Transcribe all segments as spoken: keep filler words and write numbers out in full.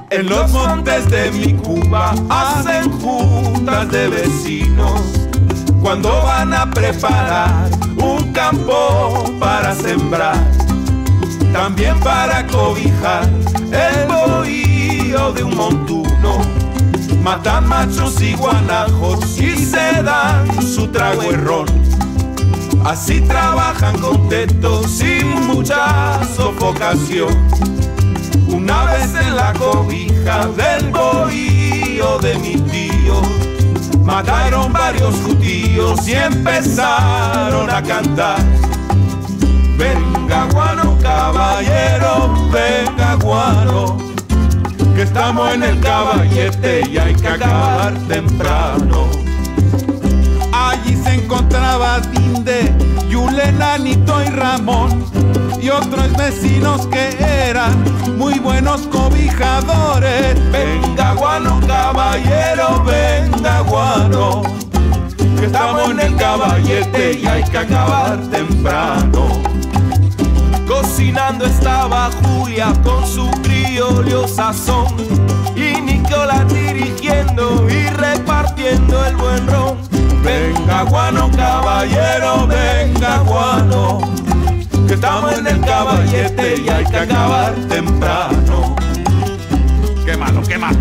En los montes de mi Cuba hacen juntas de vecinos cuando van a preparar un campo para sembrar, también para cobijar el bohío de un montuno. Matan machos y guanajos y se dan su trago de ron. Así trabajan contentos sin mucha sofocación. Una vez en la cobija del bohío de mi tío, mataron varios judíos y empezaron a cantar: venga guano caballero, venga guano, que estamos en el caballete y hay que acabar temprano. Allí se encontraba Dinde, Yulen, Anito y Ramón, y otros vecinos que eran muy buenos cobijadores. Venga guano caballero, venga guano, que estamos en el caballete y hay que acabar temprano. Cocinando estaba Julia con su criollo sazón, y Nicolás dirigiendo y repartiendo el buen ron. Venga guano caballero, venga guano, que estamos en el caballete y hay que acabar temprano. Qué malo, qué malo.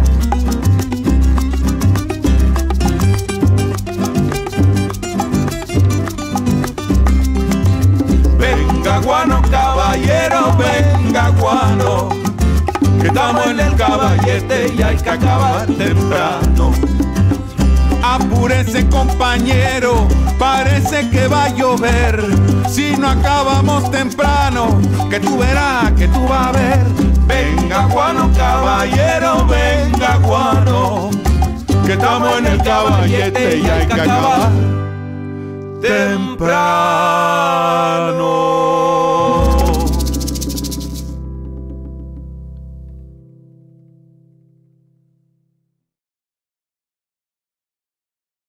Venga guano caballero, venga guano, que estamos en el caballete y hay que acabar temprano. Apúrese compañero, parece que va a llover. Si no acabamos temprano, que tú verás, que tú vas a ver. Venga guano caballero, venga guano, que estamos en el caballete y hay que acabar temprano.